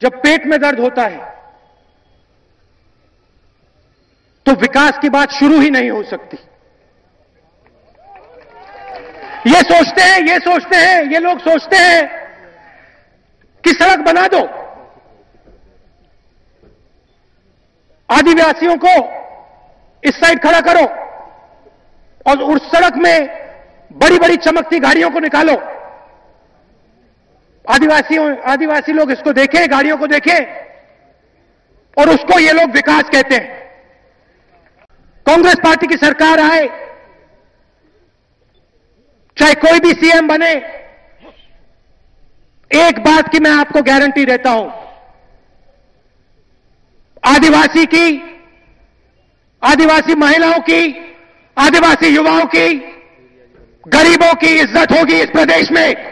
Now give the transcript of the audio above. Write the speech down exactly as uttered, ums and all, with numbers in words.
जब पेट में दर्द होता है तो विकास की बात शुरू ही नहीं हो सकती। ये सोचते हैं ये सोचते हैं ये लोग सोचते हैं कि सड़क बना दो, आदिवासियों को इस साइड खड़ा करो और उस सड़क में बड़ी बड़ी चमकती गाड़ियों को निकालो। आदिवासियों आदिवासी लोग इसको देखें, गाड़ियों को देखें, और उसको ये लोग विकास कहते हैं। कांग्रेस पार्टी की सरकार आए, चाहे कोई भी सीएम बने, एक बात की मैं आपको गारंटी देता हूं, आदिवासी की, आदिवासी महिलाओं की, आदिवासी युवाओं की, गरीबों की इज्जत होगी इस प्रदेश में।